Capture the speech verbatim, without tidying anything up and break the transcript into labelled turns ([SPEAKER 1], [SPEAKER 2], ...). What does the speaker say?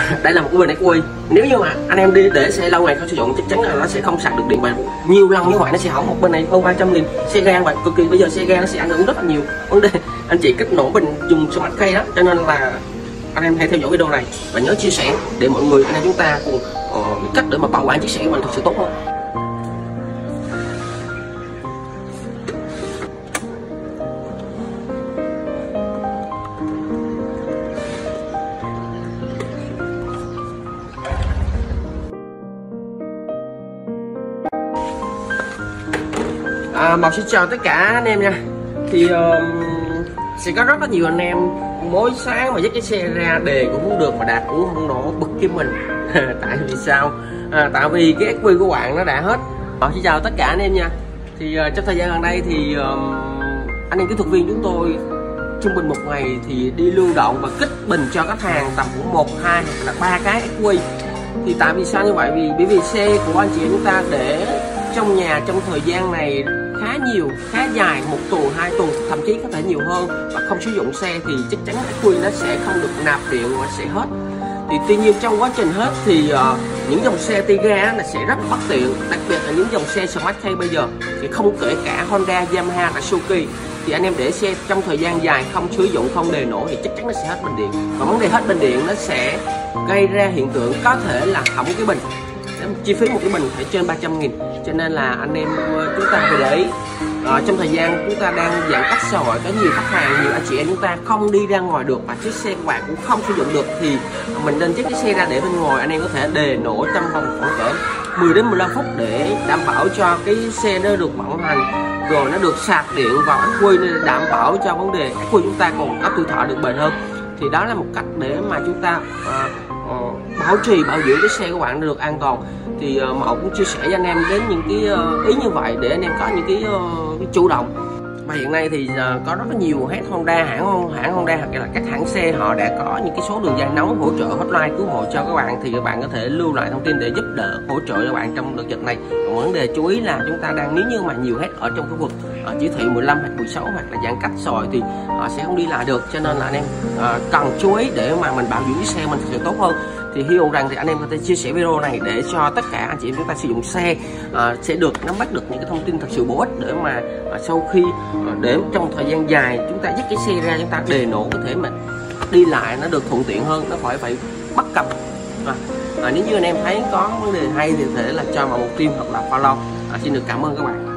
[SPEAKER 1] đây là một cái bình ắc quy. Nếu như mà anh em đi để xe lâu ngày không sử dụng chắc chắn là nó sẽ không sạc được điện, và nhiều lần như vậy nó sẽ hỏng. Một bên này hơn ba trăm nghìn, xe ga vậy cực kỳ, bây giờ xe ga nó sẽ ảnh hưởng rất là nhiều vấn đề anh chị cách nổ bình dùng smart key đó. Cho nên là anh em hãy theo dõi video này và nhớ chia sẻ để mọi người anh em chúng ta cùng uh, cách để mà bảo quản chiếc xe của mình thật sự tốt hơn. À, Mộc xin chào tất cả anh em nha. Thì uh, sẽ có rất là nhiều anh em mỗi sáng mà dắt cái xe ra đề cũng không được mà đạt cũng không nổ, bực cái mình. Tại vì sao? À, tại vì cái ắc quy của bạn nó đã hết. Mộc xin chào tất cả anh em nha. Thì uh, trong thời gian gần đây thì uh, anh em kỹ thuật viên chúng tôi trung bình một ngày thì đi lưu động và kích bình cho khách hàng tầm khoảng một, hai hoặc là ba cái ắc quy. Thì tại vì sao như vậy? Vì bởi vì xe của anh chị em chúng ta để trong nhà trong thời gian này khá nhiều, khá dài, một tuần, hai tuần, thậm chí có thể nhiều hơn, và không sử dụng xe thì chắc chắn ắc quy nó sẽ không được nạp điện và sẽ hết. Thì tuy nhiên trong quá trình hết thì uh, những dòng xe tay ga là sẽ rất bất tiện, đặc biệt là những dòng xe smart key bây giờ thì không kể cả Honda, Yamaha và Suzuki. Thì anh em để xe trong thời gian dài không sử dụng, không đề nổ thì chắc chắn nó sẽ hết bình điện. Và vấn đề hết bình điện nó sẽ gây ra hiện tượng có thể là hỏng cái bình. Chi phí một cái bình phải trên ba trăm nghìn. Cho nên là anh em chúng ta phải để ý à, trong thời gian chúng ta đang giãn cách xã hội, có nhiều khách hàng, nhiều anh chị em chúng ta không đi ra ngoài được và chiếc xe của bạn cũng không sử dụng được thì mình nên chiếc cái xe ra để bên ngoài. Anh em có thể đề nổ trong vòng khoảng cỡ mười đến mười lăm phút để đảm bảo cho cái xe nó được vận hành, rồi nó được sạc điện vào ắc quy, đảm bảo cho vấn đề ắc quy chúng ta còn có tuổi thọ được bền hơn. Thì đó là một cách để mà chúng ta à, à, bảo trì, bảo dưỡng cái xe của bạn được an toàn. Thì uh, Mậu cũng chia sẻ cho anh em đến những cái uh, ý như vậy để anh em có những cái, uh, cái chủ động. Và hiện nay thì uh, có rất là nhiều hết Honda, hãng hãng Honda hoặc là các hãng xe họ đã có những cái số đường dây nóng hỗ trợ hotline cứu hộ cho các bạn, thì các bạn có thể lưu lại thông tin để giúp đỡ hỗ trợ cho bạn trong đợt dịch này. Còn vấn đề chú ý là chúng ta đang, nếu như mà nhiều hết ở trong khu vực uh, chỉ thị mười lăm hoặc mười sáu hoặc là giãn cách xã hội thì họ sẽ không đi lại được. Cho nên là anh em uh, cần chú ý để mà mình bảo dưỡng cái xe mình sẽ tốt hơn. Thì hy vọng rằng thì anh em có thể chia sẻ video này để cho tất cả anh chị em chúng ta sử dụng xe uh, sẽ được nắm bắt được những cái thông tin thật sự bổ ích để mà uh, sau khi uh, để trong thời gian dài chúng ta dắt cái xe ra, chúng ta đề nổ có thể mà đi lại nó được thuận tiện hơn, nó khỏi phải bắt cặp. À, à, nếu như anh em thấy có vấn đề hay thì có thể là cho vào một tim hoặc là follow. À, xin được cảm ơn các bạn.